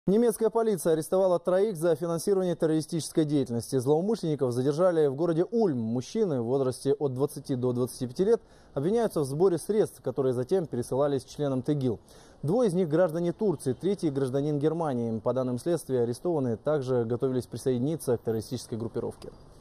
Немецкая полиция арестовала троих за финансирование террористической деятельности. Злоумышленников задержали в городе Ульм. Мужчины в возрасте от 20 до 25 лет обвиняются в сборе средств, которые затем пересылались членам ТЭГИЛ. Двое из них граждане Турции, третий гражданин Германии. По данным следствия, арестованные также готовились присоединиться к террористической группировке.